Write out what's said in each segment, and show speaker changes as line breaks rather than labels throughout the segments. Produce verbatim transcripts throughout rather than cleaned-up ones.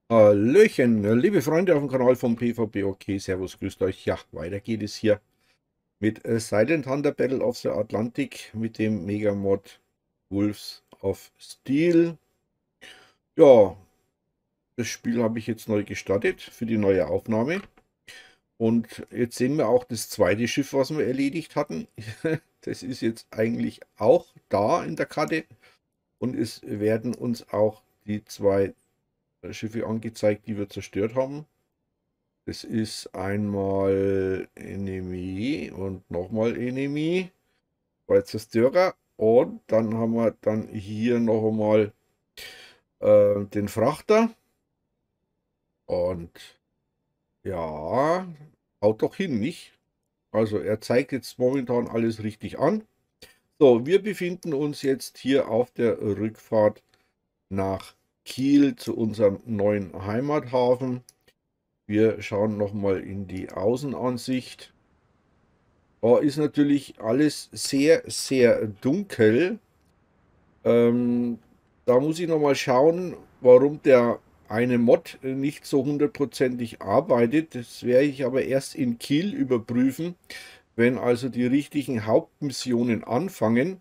Hallöchen, liebe Freunde auf dem Kanal vom PvP. Okay, Servus, grüßt euch. Ja, weiter geht es hier mit äh, Silent Hunter Battle of the Atlantic mit dem Megamod Wolves of Steel. Ja, das Spiel habe ich jetzt neu gestartet für die neue Aufnahme. Und jetzt sehen wir auch das zweite Schiff, was wir erledigt hatten. Das ist jetzt eigentlich auch da in der Karte. Und es werden uns auch die zwei Schiffe angezeigt, die wir zerstört haben. Das ist einmal Enemy und nochmal Enemy bei Zerstörer. Und dann haben wir dann hier noch einmal äh, den Frachter. Und ja, haut doch hin, nicht? Also er zeigt jetzt momentan alles richtig an. So, wir befinden uns jetzt hier auf der Rückfahrt nach Kiel zu unserem neuen Heimathafen. Wir schauen nochmal in die Außenansicht. Da ist natürlich alles sehr, sehr dunkel. Ähm, da muss ich noch mal schauen, warum der eine Mod nicht so hundertprozentig arbeitet. Das werde ich aber erst in Kiel überprüfen, wenn also die richtigen Hauptmissionen anfangen.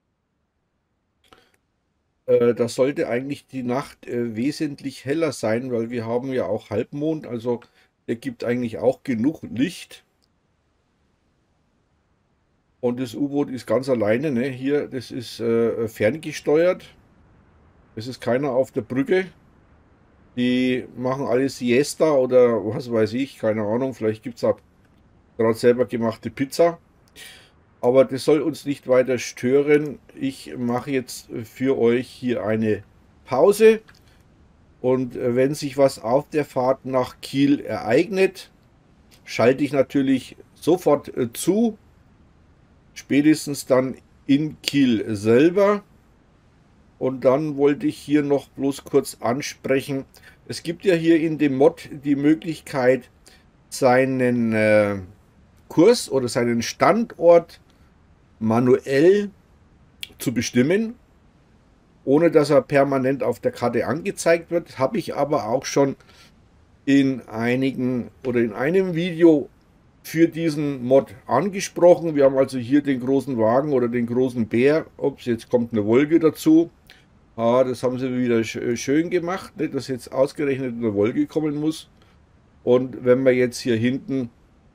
Äh, da sollte eigentlich die Nacht äh, wesentlich heller sein, weil wir haben ja auch Halbmond, also der gibt eigentlich auch genug Licht. Und das U-Boot ist ganz alleine, ne? Hier, das ist äh, ferngesteuert. Es ist keiner auf der Brücke. Die machen alle Siesta oder was weiß ich, keine Ahnung. Vielleicht gibt es auch gerade selber gemachte Pizza. Aber das soll uns nicht weiter stören. Ich mache jetzt für euch hier eine Pause. Und äh, wenn sich was auf der Fahrt nach Kiel ereignet, schalte ich natürlich sofort äh, zu. Spätestens dann in Kiel selber. Und dann wollte ich hier noch bloß kurz ansprechen. Es gibt ja hier in dem Mod die Möglichkeit, seinen äh, Kurs oder seinen Standort manuell zu bestimmen, ohne dass er permanent auf der Karte angezeigt wird. Habe ich aber auch schon in einigen oder in einem Video für diesen Mod angesprochen. Wir haben also hier den großen Wagen oder den großen Bär. Ups, jetzt kommt eine Wolke dazu. Ah, das haben sie wieder schön gemacht, ne, dass jetzt ausgerechnet eine Wolke kommen muss. Und wenn wir jetzt hier hinten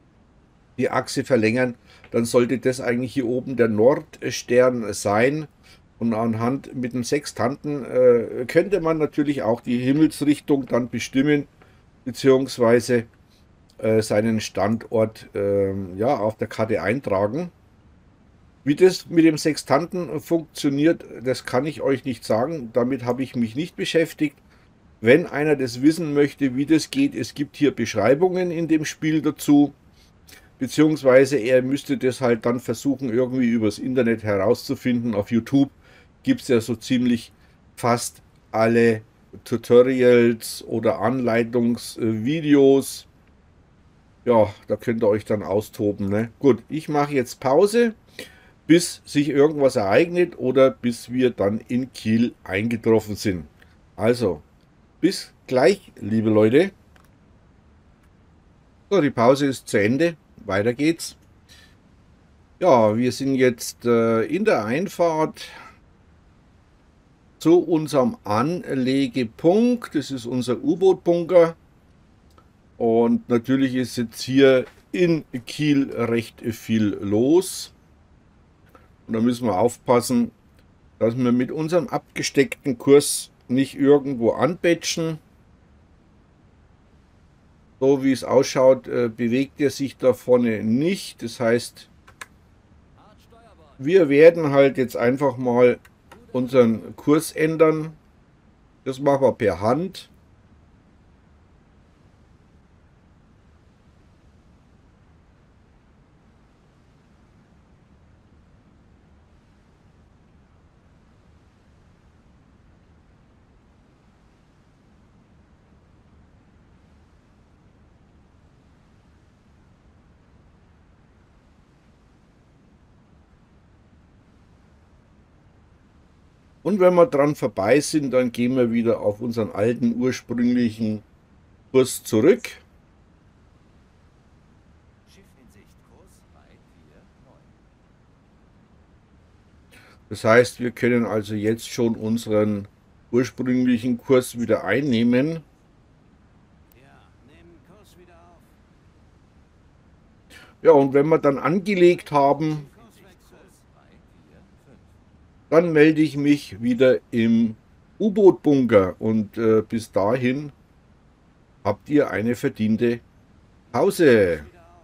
die Achse verlängern, dann sollte das eigentlich hier oben der Nordstern sein. Und anhand mit dem Sextanten äh, könnte man natürlich auch die Himmelsrichtung dann bestimmen, beziehungsweise äh, seinen Standort äh, ja, auf der Karte eintragen. Wie das mit dem Sextanten funktioniert, das kann ich euch nicht sagen. Damit habe ich mich nicht beschäftigt. Wenn einer das wissen möchte, wie das geht, es gibt hier Beschreibungen in dem Spiel dazu, beziehungsweise er müsste das halt dann versuchen, irgendwie übers Internet herauszufinden. Auf YouTube gibt es ja so ziemlich fast alle Tutorials oder Anleitungsvideos. Ja, da könnt ihr euch dann austoben, ne? Gut, ich mache jetzt Pause, bis sich irgendwas ereignet oder bis wir dann in Kiel eingetroffen sind. Also, bis gleich, liebe Leute. So, die Pause ist zu Ende. Weiter geht's. Ja, wir sind jetzt äh, in der Einfahrt zu unserem Anlegepunkt. Das ist unser U-Boot-Bunker. Und natürlich ist jetzt hier in Kiel recht viel los. Und da müssen wir aufpassen, dass wir mit unserem abgesteckten Kurs nicht irgendwo anbatchen. So wie es ausschaut, äh, bewegt er sich da vorne nicht. Das heißt, wir werden halt jetzt einfach mal unseren Kurs ändern. Das machen wir per Hand. Und wenn wir dran vorbei sind, dann gehen wir wieder auf unseren alten ursprünglichen Kurs zurück. Das heißt, wir können also jetzt schon unseren ursprünglichen Kurs wieder einnehmen. Ja, und wenn wir dann angelegt haben, dann melde ich mich wieder im U-Boot-Bunker und äh, bis dahin habt ihr eine verdiente Pause.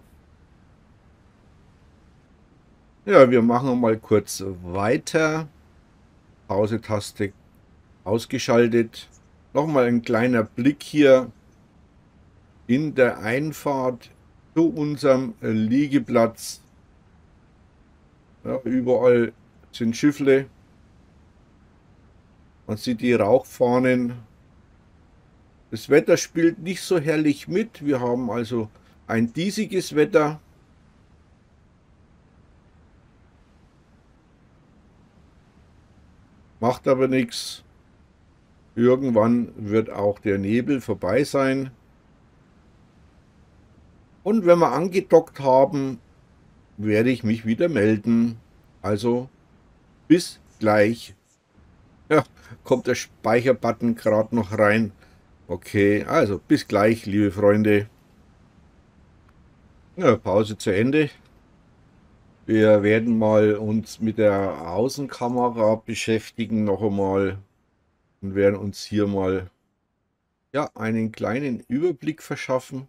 Ja, wir machen mal kurz weiter. Pause-Taste ausgeschaltet. Nochmal ein kleiner Blick hier in der Einfahrt zu unserem Liegeplatz. Ja, überall sind Schiffle. Man sieht die Rauchfahnen. Das Wetter spielt nicht so herrlich mit. Wir haben also ein diesiges Wetter. Macht aber nichts. Irgendwann wird auch der Nebel vorbei sein. Und wenn wir angedockt haben, werde ich mich wieder melden. Also bis gleich. Ja, kommt der Speicherbutton gerade noch rein. Okay, also bis gleich, liebe Freunde. Ja, Pause zu Ende. Wir werden mal uns mit der Außenkamera beschäftigen noch einmal und werden uns hier mal ja, einen kleinen Überblick verschaffen,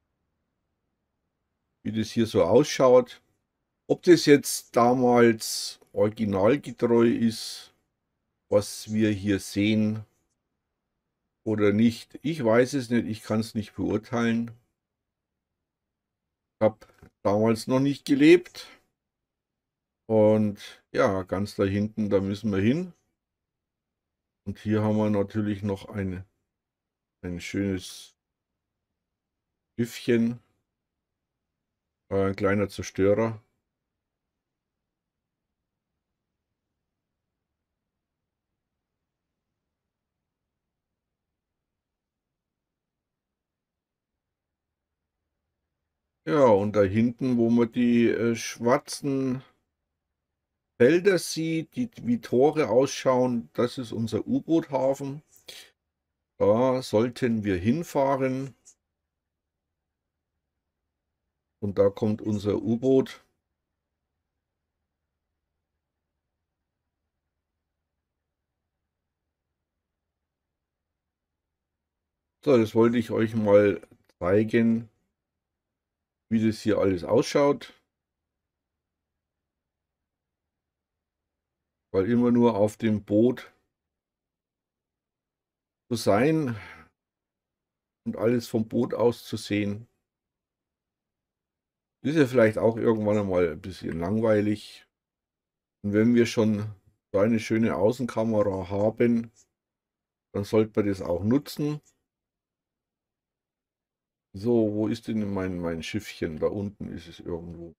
wie das hier so ausschaut. Ob das jetzt damals originalgetreu ist, was wir hier sehen oder nicht, ich weiß es nicht, ich kann es nicht beurteilen. Ich habe damals noch nicht gelebt und ja, ganz da hinten, da müssen wir hin. Und hier haben wir natürlich noch ein, ein schönes Schiffchen, äh, ein kleiner Zerstörer. Ja, und da hinten, wo man die äh, schwarzen Felder sieht, die wie Tore ausschauen, das ist unser U-Boot-Hafen. Da sollten wir hinfahren. Und da kommt unser U-Boot. So, das wollte ich euch mal zeigen, wie das hier alles ausschaut. Weil immer nur auf dem Boot zu sein und alles vom Boot aus zu sehen, ist ja vielleicht auch irgendwann einmal ein bisschen langweilig. Und wenn wir schon so eine schöne Außenkamera haben, dann sollte man das auch nutzen. So, wo ist denn mein, mein Schiffchen? Da unten ist es irgendwo.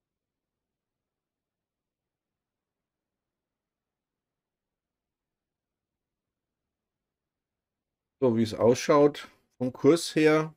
So, wie es ausschaut vom Kurs her,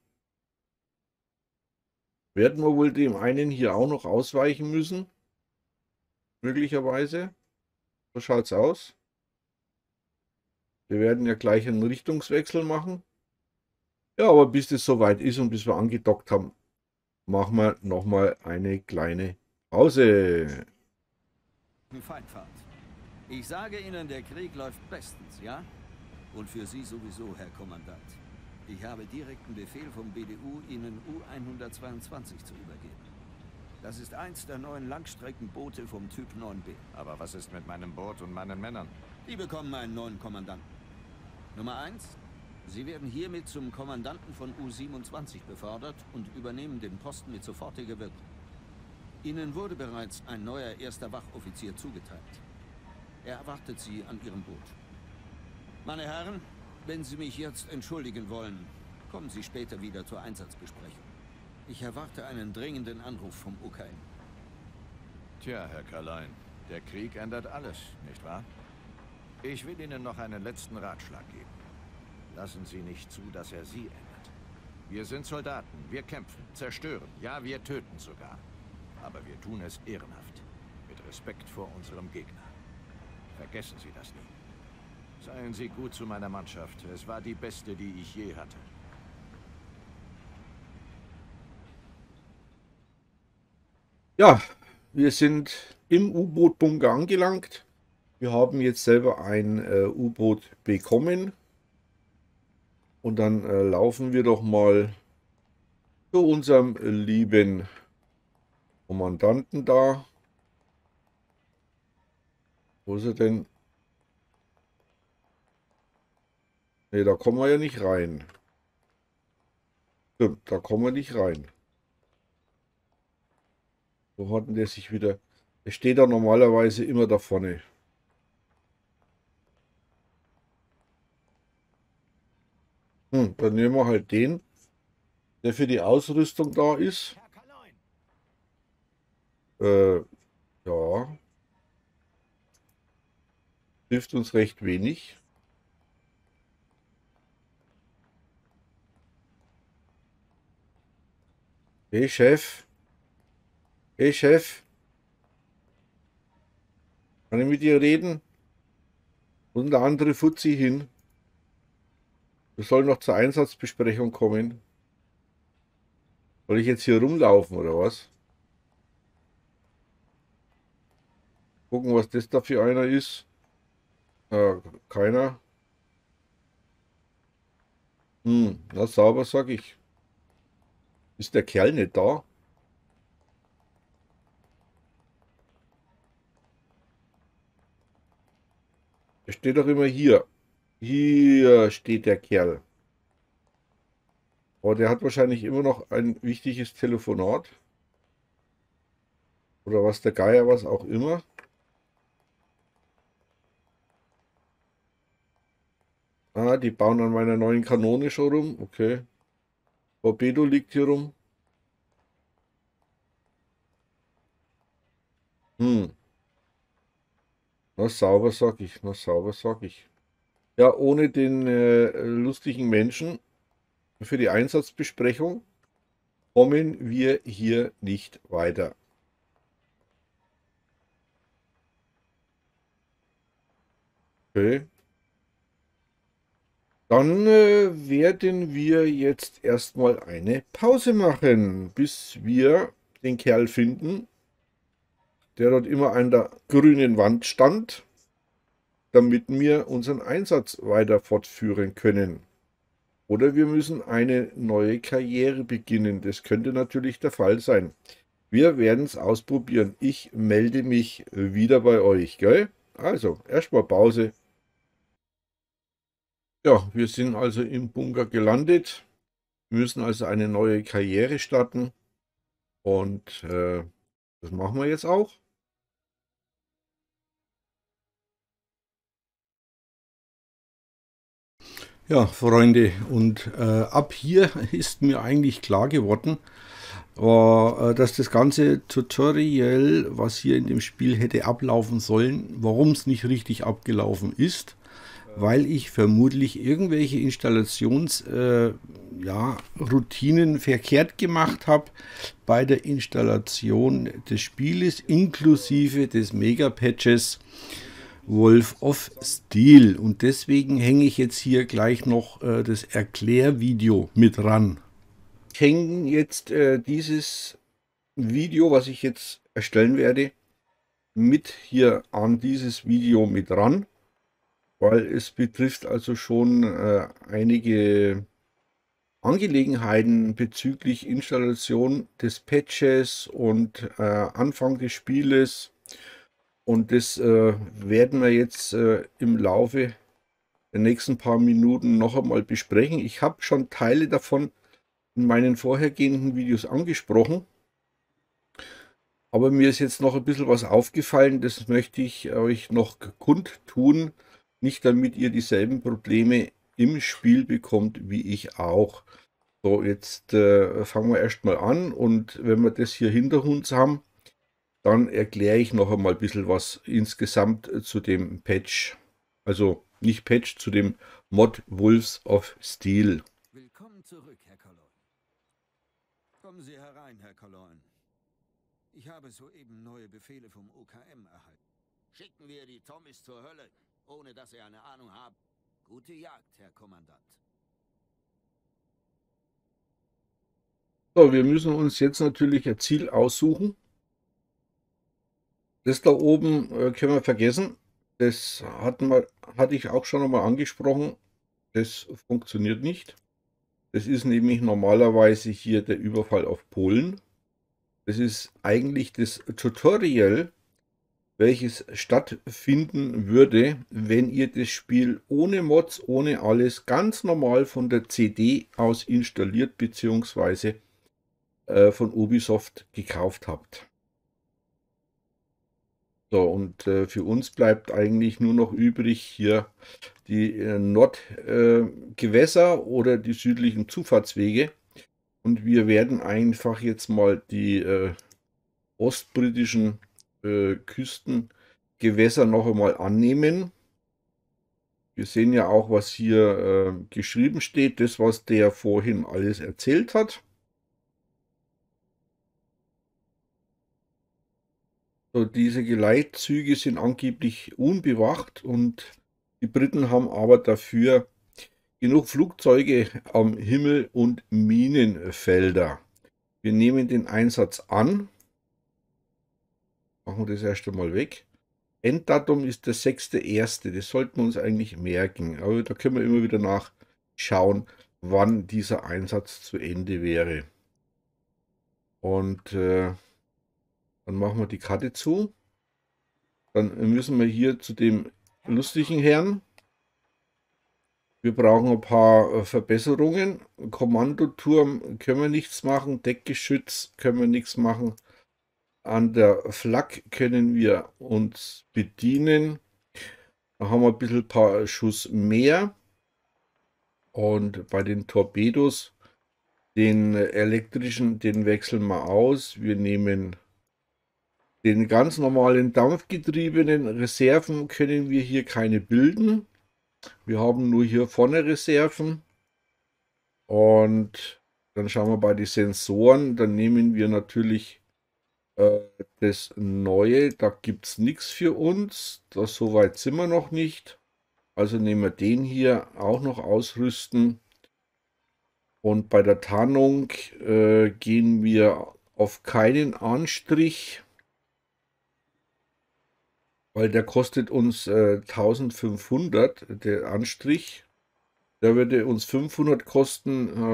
werden wir wohl dem einen hier auch noch ausweichen müssen. Möglicherweise. So schaut es aus. Wir werden ja gleich einen Richtungswechsel machen. Ja, aber bis das soweit ist und bis wir angedockt haben, machen wir nochmal eine kleine Pause.
Feindfahrt. Ich sage Ihnen, der Krieg läuft bestens, ja? Und für Sie sowieso, Herr Kommandant. Ich habe direkten Befehl vom B D U, Ihnen U hundertzweiundzwanzig zu übergeben. Das ist eins der neuen Langstreckenboote vom Typ neun B.
Aber was ist mit meinem Boot und meinen Männern?
Die bekommen einen neuen Kommandanten. Nummer eins. Sie werden hiermit zum Kommandanten von U siebenundzwanzig befördert und übernehmen den Posten mit sofortiger Wirkung. Ihnen wurde bereits ein neuer erster Wachoffizier zugeteilt. Er erwartet Sie an Ihrem Boot. Meine Herren, wenn Sie mich jetzt entschuldigen wollen, kommen Sie später wieder zur Einsatzbesprechung. Ich erwarte einen dringenden Anruf vom U K M.
Tja, Herr Karlein, der Krieg ändert alles, nicht wahr? Ich will Ihnen noch einen letzten Ratschlag geben. Lassen Sie nicht zu, dass er Sie ändert. Wir sind Soldaten, wir kämpfen, zerstören, ja, wir töten sogar. Aber wir tun es ehrenhaft, mit Respekt vor unserem Gegner. Vergessen Sie das nie. Seien Sie gut zu meiner Mannschaft. Es war die beste, die ich je hatte.
Ja, wir sind im U-Boot-Bunker angelangt. Wir haben jetzt selber ein äh, U-Boot bekommen. Und dann äh, laufen wir doch mal zu unserem äh, lieben Kommandanten da. Wo ist er denn? Ne, da kommen wir ja nicht rein. Stimmt, da kommen wir nicht rein. Wo hat denn der sich wieder... Er steht da normalerweise immer da vorne. Hm, dann nehmen wir halt den, der für die Ausrüstung da ist. Äh, ja. Hilft uns recht wenig. Hey Chef. Hey Chef. Kann ich mit dir reden? Wo ist der andere Fuzzi hin? Wir sollen noch zur Einsatzbesprechung kommen. Soll ich jetzt hier rumlaufen oder was? Gucken, was das da für einer ist. Äh, keiner. Hm, na sauber, sag ich. Ist der Kerl nicht da? Der steht doch immer hier. Hier steht der Kerl. Aber der hat wahrscheinlich immer noch ein wichtiges Telefonat. Oder was der Geier, was auch immer. Ah, die bauen an meiner neuen Kanone schon rum. Okay. Torpedo liegt hier rum. Hm. Na sauber, sag ich. Na sauber, sag ich. Ja, ohne den äh, lustigen Menschen für die Einsatzbesprechung kommen wir hier nicht weiter. Okay. Dann äh, werden wir jetzt erstmal eine Pause machen, bis wir den Kerl finden, der dort immer an der grünen Wand stand, damit wir unseren Einsatz weiter fortführen können. Oder wir müssen eine neue Karriere beginnen. Das könnte natürlich der Fall sein. Wir werden es ausprobieren. Ich melde mich wieder bei euch, gell? Also, erstmal Pause. Ja, wir sind also im Bunker gelandet. Wir müssen also eine neue Karriere starten. Und äh, das machen wir jetzt auch. Ja, Freunde, und äh, ab hier ist mir eigentlich klar geworden, äh, dass das ganze Tutorial, was hier in dem Spiel hätte ablaufen sollen, warum es nicht richtig abgelaufen ist, weil ich vermutlich irgendwelche Installationsroutinen äh, ja, Routinen verkehrt gemacht habe bei der Installation des Spieles, inklusive des Mega-Patches Wolf of Steel. Und deswegen hänge ich jetzt hier gleich noch äh, das Erklärvideo mit ran. Ich hänge jetzt äh, dieses Video, was ich jetzt erstellen werde, mit hier an dieses Video mit ran. Weil es betrifft also schon äh, einige Angelegenheiten bezüglich Installation des Patches und äh, Anfang des Spieles. Und das äh, werden wir jetzt äh, im Laufe der nächsten paar Minuten noch einmal besprechen. Ich habe schon Teile davon in meinen vorhergehenden Videos angesprochen. Aber mir ist jetzt noch ein bisschen was aufgefallen, das möchte ich euch noch kundtun. Nicht damit ihr dieselben Probleme im Spiel bekommt, wie ich auch. So, jetzt äh, fangen wir erstmal an und wenn wir das hier hinter uns haben, dann erkläre ich noch einmal ein bisschen was insgesamt äh, zu dem Patch. Also nicht Patch, zu dem Mod Wolves of Steel.
Willkommen zurück, Herr Cologne. Kommen Sie herein, Herr Cologne. Ich habe soeben neue Befehle vom O K M erhalten. Schicken wir die Tommys zur Hölle, ohne dass sie eine Ahnung haben. Gute Jagd, Herr Kommandant.
So, wir müssen uns jetzt natürlich ein Ziel aussuchen. Das da oben äh, können wir vergessen. Das hatten wir, hatte ich auch schon einmal angesprochen. Das funktioniert nicht. Das ist nämlich normalerweise hier der Überfall auf Polen. Das ist eigentlich das Tutorial, welches stattfinden würde, wenn ihr das Spiel ohne Mods, ohne alles ganz normal von der C D aus installiert bzw. äh, von Ubisoft gekauft habt. So, und äh, für uns bleibt eigentlich nur noch übrig hier die äh, Nordgewässer äh, oder die südlichen Zufahrtswege. Und wir werden einfach jetzt mal die äh, ostbritischen äh, Küstengewässer noch einmal annehmen. Wir sehen ja auch, was hier äh, geschrieben steht, das, was der vorhin alles erzählt hat. So, diese Geleitzüge sind angeblich unbewacht und die Briten haben aber dafür genug Flugzeuge am Himmel und Minenfelder. Wir nehmen den Einsatz an. Machen wir das erst einmal weg. Enddatum ist der sechste erste Das sollten wir uns eigentlich merken. Aber da können wir immer wieder nachschauen, wann dieser Einsatz zu Ende wäre. Und äh, dann machen wir die Karte zu. Dann müssen wir hier zu dem lustigen Herrn. Wir brauchen ein paar Verbesserungen. Kommandoturm können wir nichts machen. Deckgeschütz können wir nichts machen. An der Flak können wir uns bedienen. Da haben wir ein bisschen ein paar Schuss mehr. Und bei den Torpedos, den elektrischen, den wechseln wir aus. Wir nehmen den ganz normalen dampfgetriebenen. Reserven können wir hier keine bilden. Wir haben nur hier vorne Reserven. Und dann schauen wir bei den Sensoren. Dann nehmen wir natürlich äh, das Neue. Da gibt es nichts für uns. Das, so weit sind wir noch nicht. Also nehmen wir den hier auch noch ausrüsten. Und bei der Tarnung äh, gehen wir auf keinen Anstrich, weil der kostet uns äh, eintausendfünfhundert, der Anstrich. Der würde uns fünfhundert kosten. Äh,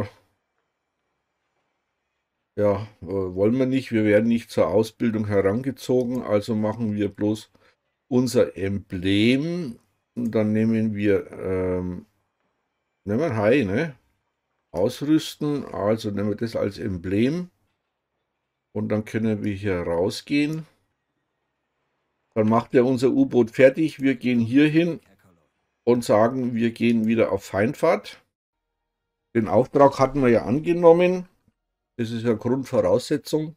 ja, äh, wollen wir nicht. Wir werden nicht zur Ausbildung herangezogen. Also machen wir bloß unser Emblem. Und dann nehmen wir, ähm, nehmen wir Hai, ne? Ausrüsten. Also nehmen wir das als Emblem. Und dann können wir hier rausgehen. Dann macht er unser U-Boot fertig. Wir gehen hier hin und sagen, wir gehen wieder auf Feindfahrt. Den Auftrag hatten wir ja angenommen. Das ist ja Grundvoraussetzung.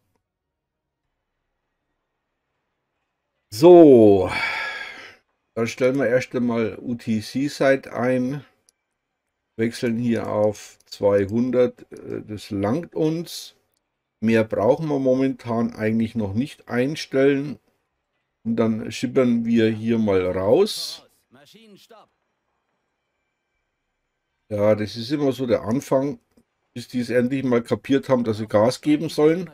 So, dann stellen wir erst einmal U T C-Site ein. Wechseln hier auf zweihundert. Das langt uns. Mehr brauchen wir momentan eigentlich noch nicht einstellen. Und dann schippern wir hier mal raus. Ja, das ist immer so der Anfang, bis die es endlich mal kapiert haben, dass sie Gas geben sollen.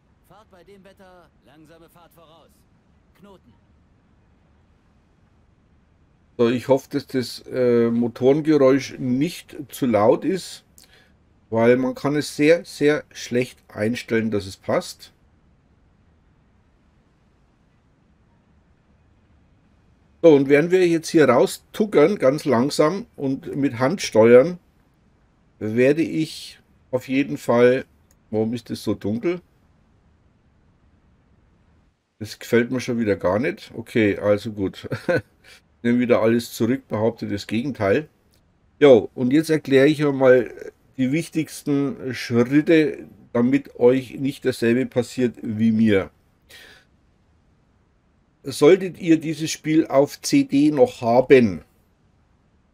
So, ich hoffe, dass das äh, Motorengeräusch nicht zu laut ist, weil man kann es sehr, sehr schlecht einstellen, dass es passt. So, und während wir jetzt hier raus tuckern, ganz langsam und mit Hand steuern, werde ich auf jeden Fall... Warum ist das so dunkel? Das gefällt mir schon wieder gar nicht. Okay, also gut. Nehme wieder alles zurück, behaupte das Gegenteil. Jo, und jetzt erkläre ich euch mal die wichtigsten Schritte, damit euch nicht dasselbe passiert wie mir. Solltet ihr dieses Spiel auf C D noch haben,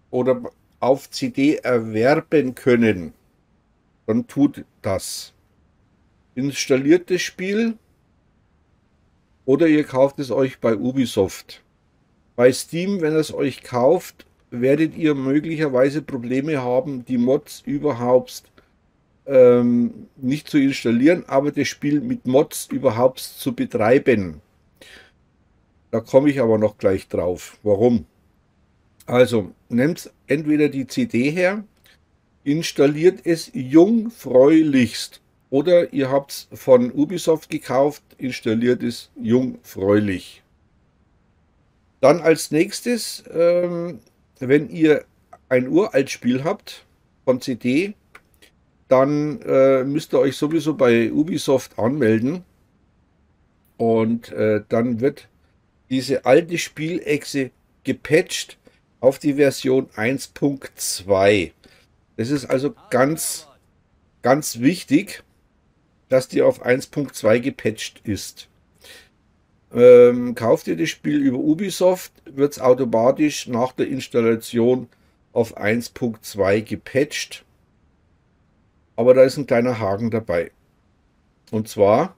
oder auf C D erwerben können, dann tut das. Installiert das Spiel oder ihr kauft es euch bei Ubisoft. Bei Steam, wenn ihr es euch kauft, werdet ihr möglicherweise Probleme haben, die Mods überhaupt ähm, nicht zu installieren, aber das Spiel mit Mods überhaupt zu betreiben. Da komme ich aber noch gleich drauf. Warum? Also, nehmt entweder die C D her, installiert es jungfräulichst. Oder ihr habt es von Ubisoft gekauft, installiert es jungfräulich. Dann als nächstes, ähm, wenn ihr ein uralt Spiel habt von C D, dann äh, müsst ihr euch sowieso bei Ubisoft anmelden. Und äh, dann wird diese alte Spielexe gepatcht auf die Version eins Punkt zwei. Das ist also ganz, ganz wichtig, dass die auf eins Punkt zwei gepatcht ist. Ähm, kauft ihr das Spiel über Ubisoft, wird es automatisch nach der Installation auf eins Punkt zwei gepatcht. Aber da ist ein kleiner Haken dabei. Und zwar,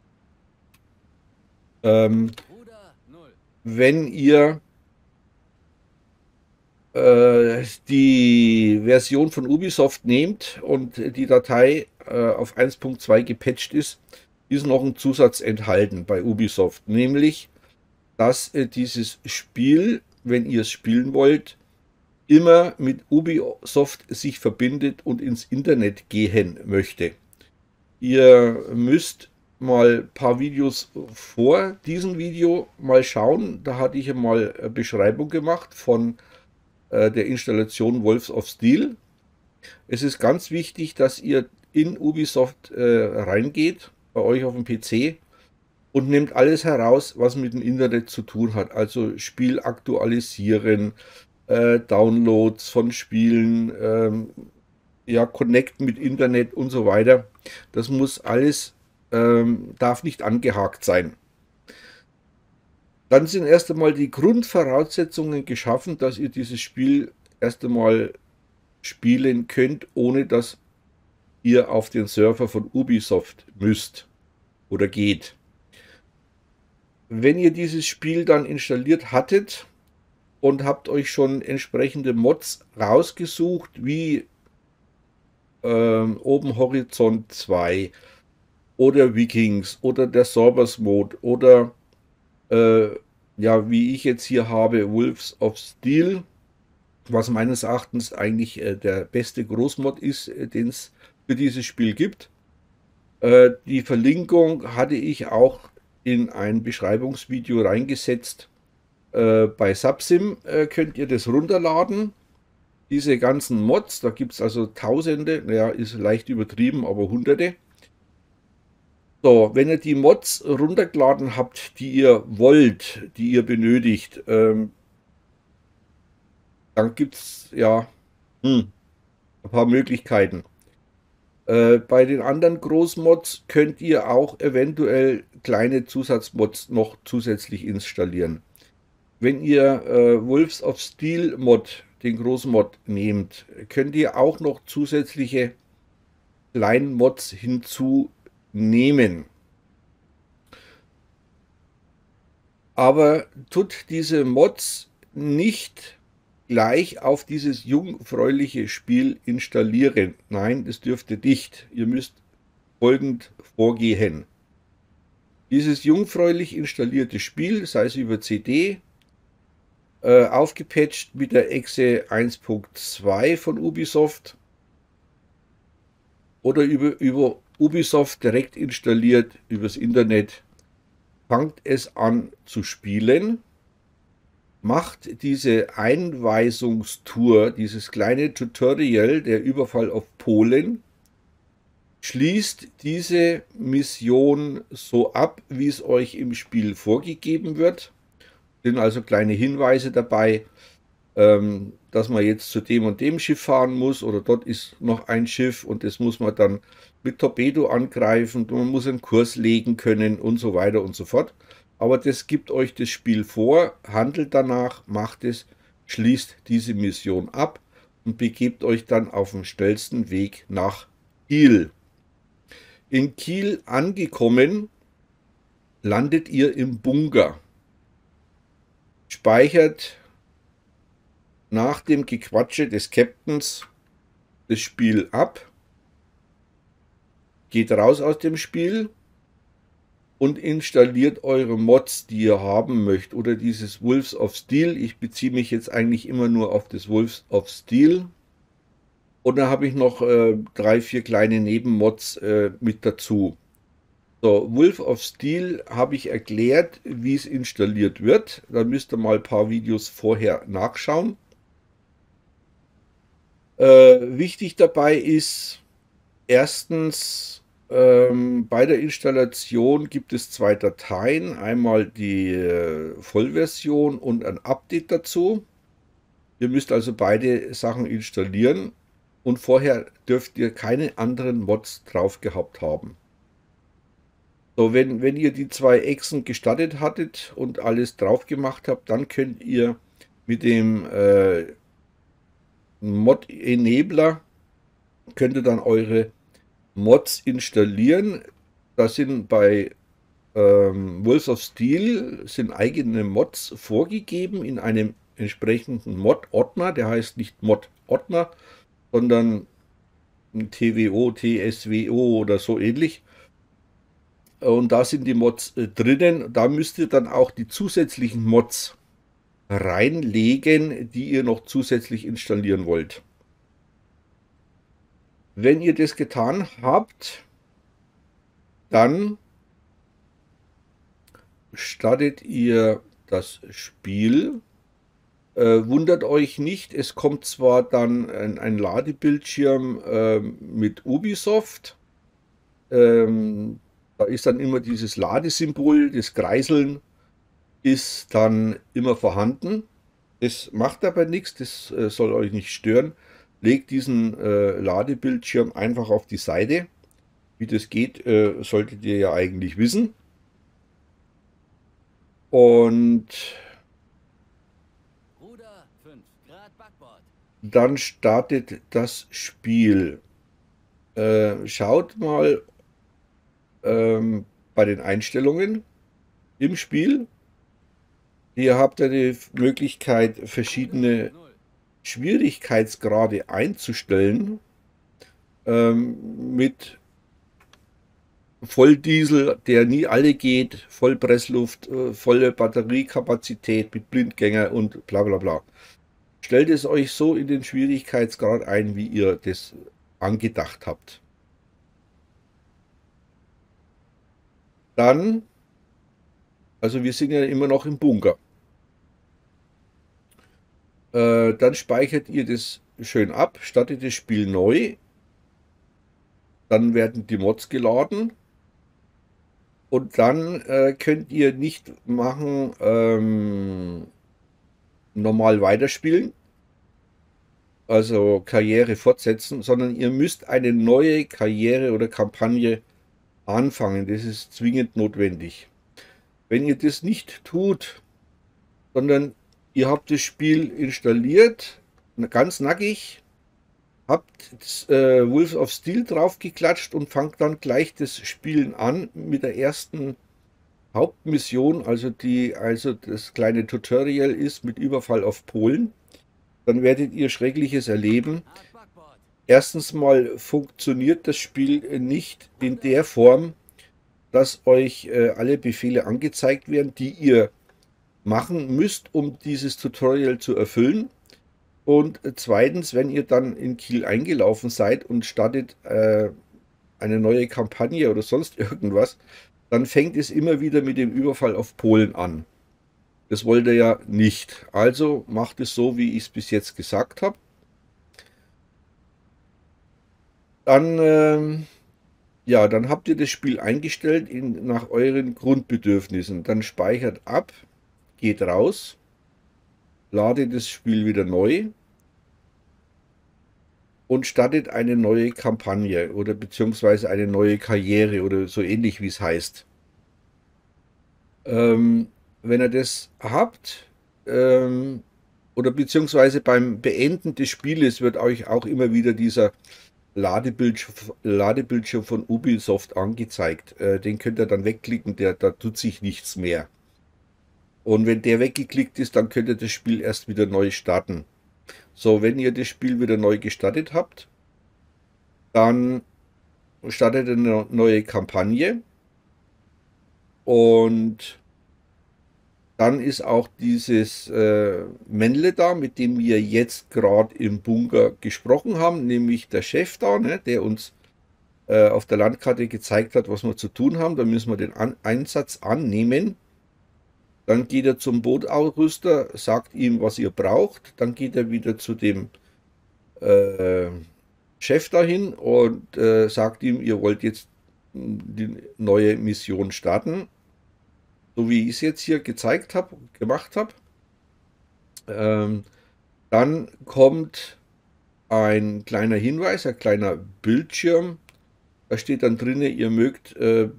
ähm, wenn ihr äh, die Version von Ubisoft nehmt und die Datei äh, auf eins Punkt zwei gepatcht ist, ist noch ein Zusatz enthalten bei Ubisoft, nämlich, dass äh, dieses Spiel, wenn ihr es spielen wollt, immer mit Ubisoft sich verbindet und ins Internet gehen möchte. Ihr müsst mal ein paar Videos vor diesem Video mal schauen. Da hatte ich mal eine Beschreibung gemacht von äh, der Installation Wolves of Steel. Es ist ganz wichtig, dass ihr in Ubisoft äh, reingeht, bei euch auf dem P C, und nehmt alles heraus, was mit dem Internet zu tun hat. Also Spiel aktualisieren, äh, Downloads von Spielen, ähm, ja, Connect mit Internet und so weiter. Das muss alles, ähm, darf nicht angehakt sein. Dann sind erst einmal die Grundvoraussetzungen geschaffen, dass ihr dieses Spiel erst einmal spielen könnt, ohne dass ihr auf den Server von Ubisoft müsst oder geht. Wenn ihr dieses Spiel dann installiert hattet und habt euch schon entsprechende Mods rausgesucht, wie ähm, Open Horizont zwei oder Vikings oder der Sorbers Mode oder äh, ja, wie ich jetzt hier habe, Wolves of Steel, was meines Erachtens eigentlich äh, der beste Großmod ist, äh, den es für dieses Spiel gibt. Äh, die Verlinkung hatte ich auch in ein Beschreibungsvideo reingesetzt. Äh, bei Subsim äh, könnt ihr das runterladen. Diese ganzen Mods, da gibt es also Tausende, naja, ist leicht übertrieben, aber Hunderte. So, wenn ihr die Mods runtergeladen habt, die ihr wollt, die ihr benötigt, ähm, dann gibt es ja hm, ein paar Möglichkeiten. Äh, bei den anderen Großmods könnt ihr auch eventuell kleine Zusatzmods noch zusätzlich installieren. Wenn ihr äh, Wolves of Steel Mod, den Großmod, nehmt, könnt ihr auch noch zusätzliche kleine Mods hinzunehmen. Aber tut diese Mods nicht gleich auf dieses jungfräuliche Spiel installieren. Nein, das dürft ihr nicht. Ihr müsst folgend vorgehen. Dieses jungfräulich installierte Spiel, sei es über C D, äh, aufgepatcht mit der Exe eins Punkt zwei von Ubisoft oder über, über Ubisoft direkt installiert übers Internet, fangt es an zu spielen. Macht diese Einweisungstour, dieses kleine Tutorial, der Überfall auf Polen, schließt diese Mission so ab, wie es euch im Spiel vorgegeben wird. Sind also kleine Hinweise dabei, ähm, dass man jetzt zu dem und dem Schiff fahren muss oder dort ist noch ein Schiff und das muss man dann mit Torpedo angreifen, man muss einen Kurs legen können und so weiter und so fort. Aber das gibt euch das Spiel vor, handelt danach, macht es, schließt diese Mission ab und begebt euch dann auf dem schnellsten Weg nach Kiel. In Kiel angekommen, landet ihr im Bunker. Speichert nach dem Gequatsche des Captains das Spiel ab, geht raus aus dem Spiel und installiert eure Mods, die ihr haben möchtet, oder dieses Wolves of Steel. Ich beziehe mich jetzt eigentlich immer nur auf das Wolves of Steel. Und da habe ich noch äh, drei, vier kleine Nebenmods äh, mit dazu. So, Wolves of Steel habe ich erklärt, wie es installiert wird. Da müsst ihr mal ein paar Videos vorher nachschauen. Äh, wichtig dabei ist, erstens, ähm, bei der Installation gibt es zwei Dateien. Einmal die äh, Vollversion und ein Update dazu. Ihr müsst also beide Sachen installieren und vorher dürft ihr keine anderen Mods drauf gehabt haben. So, wenn, wenn ihr die zwei Echsen gestartet hattet und alles drauf gemacht habt, dann könnt ihr mit dem äh, Mod-Enabler könnt ihr dann eure Mods installieren. Da sind bei ähm, Wolves of Steel sind eigene Mods vorgegeben in einem entsprechenden Mod-Ordner. Der heißt nicht Mod-Ordner, sondern T W O, T S W O oder so ähnlich. Und da sind die Mods äh, drinnen. Da müsst ihr dann auch die zusätzlichen Mods reinlegen, die ihr noch zusätzlich installieren wollt. Wenn ihr das getan habt, dann startet ihr das Spiel. Äh, wundert euch nicht, es kommt zwar dann ein, ein Ladebildschirm äh, mit Ubisoft. Ähm, da ist dann immer dieses Ladesymbol, das Kreiseln ist dann immer vorhanden. Das macht aber nichts, das äh, soll euch nicht stören. Legt diesen äh, Ladebildschirm einfach auf die Seite. Wie das geht, äh, solltet ihr ja eigentlich wissen. Und dann startet das Spiel. Äh, schaut mal ähm, bei den Einstellungen im Spiel. Hier habt ihr die Möglichkeit, verschiedene Schwierigkeitsgrade einzustellen. Ähm, mit Volldiesel, der nie alle geht, Vollpressluft, äh, volle Batteriekapazität mit Blindgänger und bla bla bla. Stellt es euch so in den Schwierigkeitsgrad ein, wie ihr das angedacht habt. Dann, also wir sind ja immer noch im Bunker. Äh, dann speichert ihr das schön ab, startet das Spiel neu. Dann werden die Mods geladen. Und dann äh, könnt ihr nicht machen, ähm, normal weiterspielen, also Karriere fortsetzen, sondern ihr müsst eine neue Karriere oder Kampagne anfangen. Das ist zwingend notwendig. Wenn ihr das nicht tut, sondern ihr habt das Spiel installiert, ganz nackig, habt das, äh, Wolves of Steel draufgeklatscht und fangt dann gleich das Spielen an mit der ersten Hauptmission, also die also das kleine Tutorial ist mit Überfall auf Polen, dann werdet ihr Schreckliches erleben. Erstens mal funktioniert das Spiel nicht in der Form, dass euch äh, alle Befehle angezeigt werden, die ihr machen müsst, um dieses Tutorial zu erfüllen. Und zweitens, wenn ihr dann in Kiel eingelaufen seid und startet äh, eine neue Kampagne oder sonst irgendwas, dann fängt es immer wieder mit dem Überfall auf Polen an. Das wollt ihr ja nicht. Also macht es so, wie ich es bis jetzt gesagt habe. Dann, ähm, ja, dann habt ihr das Spiel eingestellt in, nach euren Grundbedürfnissen. Dann speichert ab, geht raus, ladet das Spiel wieder neu und startet eine neue Kampagne oder beziehungsweise eine neue Karriere oder so ähnlich wie es heißt. Ähm, wenn ihr das habt ähm, oder beziehungsweise beim Beenden des Spieles wird euch auch immer wieder dieser Ladebildschirm, Ladebildschirm von Ubisoft angezeigt. Äh, den könnt ihr dann wegklicken, der, da tut sich nichts mehr. Und wenn der weggeklickt ist, dann könnt ihr das Spiel erst wieder neu starten. So, wenn ihr das Spiel wieder neu gestartet habt, dann startet eine neue Kampagne und dann ist auch dieses äh, Männle da, mit dem wir jetzt gerade im Bunker gesprochen haben, nämlich der Chef da, ne, der uns äh, auf der Landkarte gezeigt hat, was wir zu tun haben. Da müssen wir den An Einsatz annehmen. Dann geht er zum Bootausrüster, sagt ihm, was ihr braucht. Dann geht er wieder zu dem äh, Chef dahin und äh, sagt ihm, ihr wollt jetzt die neue Mission starten. So wie ich es jetzt hier gezeigt habe, gemacht habe. Ähm, dann kommt ein kleiner Hinweis, ein kleiner Bildschirm. Da steht dann drin, ihr mögt, äh,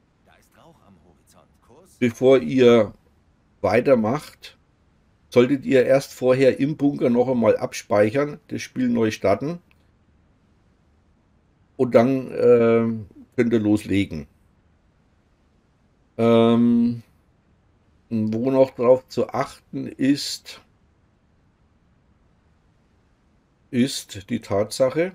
bevor ihr weitermacht, solltet ihr erst vorher im Bunker noch einmal abspeichern, das Spiel neu starten und dann äh, könnt ihr loslegen. Ähm, wo noch drauf zu achten ist, ist die Tatsache,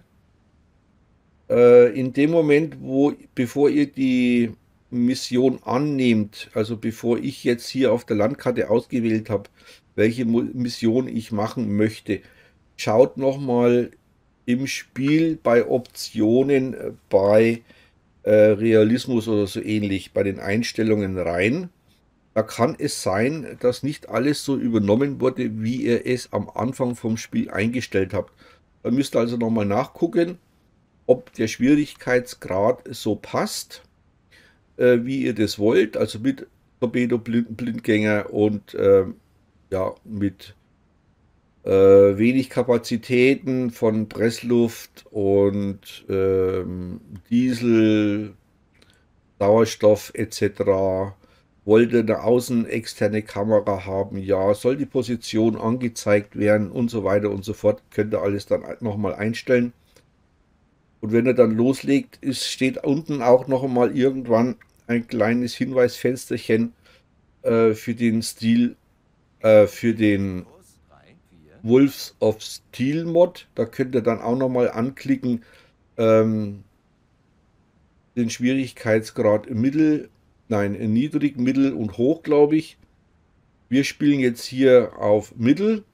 äh, in dem Moment, wo, bevor ihr die Mission annehmt, also bevor ich jetzt hier auf der Landkarte ausgewählt habe, welche Mission ich machen möchte, schaut nochmal im Spiel bei Optionen, bei äh, Realismus oder so ähnlich, bei den Einstellungen rein. Da kann es sein, dass nicht alles so übernommen wurde, wie ihr es am Anfang vom Spiel eingestellt habt. Da müsst ihr also nochmal nachgucken, ob der Schwierigkeitsgrad so passt, äh, wie ihr das wollt. Also mit Torpedo, Blind, Blindgänger und äh, ja, mit äh, wenig Kapazitäten von Pressluft und ähm, Diesel, Sauerstoff et cetera. Wollte eine außen externe Kamera haben, ja, soll die Position angezeigt werden und so weiter und so fort. Könnt ihr alles dann nochmal einstellen. Und wenn ihr dann loslegt, ist, steht unten auch noch einmal irgendwann ein kleines Hinweisfensterchen äh, für den Stil, äh, für den Wolves of Steel Mod. Da könnt ihr dann auch noch mal anklicken, ähm, den Schwierigkeitsgrad mittel, nein, niedrig, mittel und hoch, glaube ich. Wir spielen jetzt hier auf mittel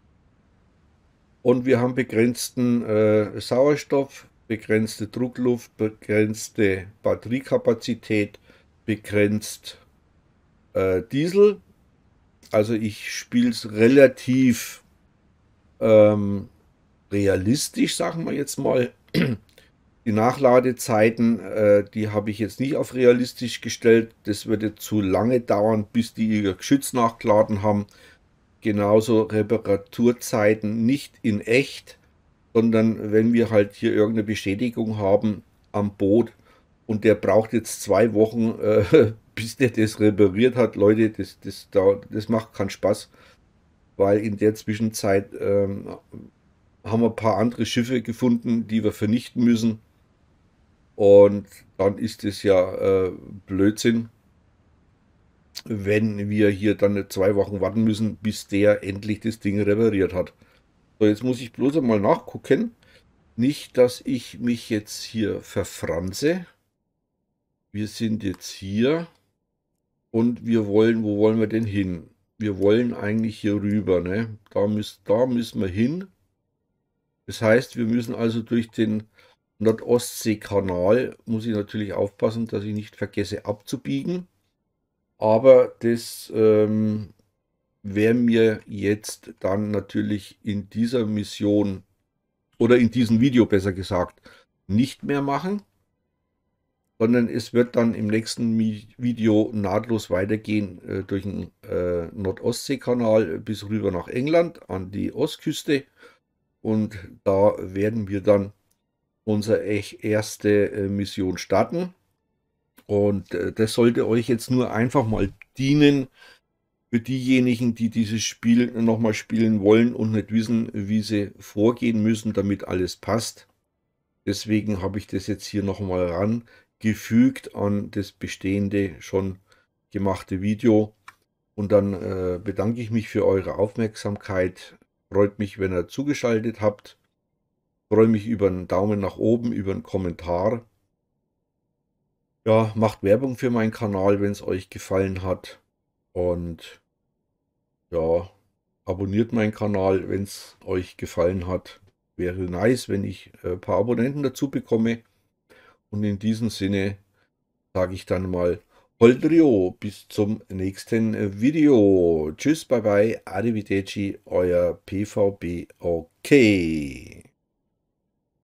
und wir haben begrenzten äh, Sauerstoff, begrenzte Druckluft, begrenzte Batteriekapazität, begrenzt äh, Diesel. Also ich spiele es relativ ähm, realistisch, sagen wir jetzt mal. Die Nachladezeiten, äh, die habe ich jetzt nicht auf realistisch gestellt. Das würde zu lange dauern, bis die ihr Geschütz nachgeladen haben. Genauso Reparaturzeiten nicht in echt, sondern wenn wir halt hier irgendeine Beschädigung haben am Boot und der braucht jetzt zwei Wochen, äh, bis der das repariert hat. Leute, das, das, das macht keinen Spaß, weil in der Zwischenzeit ähm, haben wir ein paar andere Schiffe gefunden, die wir vernichten müssen. Und dann ist es ja äh, Blödsinn, wenn wir hier dann zwei Wochen warten müssen, bis der endlich das Ding repariert hat. So, jetzt muss ich bloß einmal nachgucken. Nicht, dass ich mich jetzt hier verfranse. Wir sind jetzt hier und wir wollen, wo wollen wir denn hin? Wir wollen eigentlich hier rüber, ne? Da, müsst, da müssen wir hin. Das heißt, wir müssen also durch den Nordostseekanal, muss ich natürlich aufpassen, dass ich nicht vergesse abzubiegen. Aber das ähm, werden wir jetzt dann natürlich in dieser Mission oder in diesem Video besser gesagt nicht mehr machen, sondern es wird dann im nächsten Video nahtlos weitergehen äh, durch den äh, Nordostseekanal bis rüber nach England an die Ostküste und da werden wir dann unsere erste äh, Mission starten. Und äh, das sollte euch jetzt nur einfach mal dienen, Für diejenigen, die dieses Spiel nochmal spielen wollen und nicht wissen, wie sie vorgehen müssen, damit alles passt. Deswegen habe ich das jetzt hier nochmal rangefügt an das bestehende, schon gemachte Video. Und dann äh, bedanke ich mich für eure Aufmerksamkeit. Freut mich, wenn ihr zugeschaltet habt. Freue mich über einen Daumen nach oben, über einen Kommentar. Ja, macht Werbung für meinen Kanal, wenn es euch gefallen hat. Und ja, abonniert meinen Kanal, wenn es euch gefallen hat. Wäre nice, wenn ich ein paar Abonnenten dazu bekomme. Und in diesem Sinne sage ich dann mal Holdrio, bis zum nächsten Video. Tschüss, bye bye, arrivederci, euer P V B. Okay.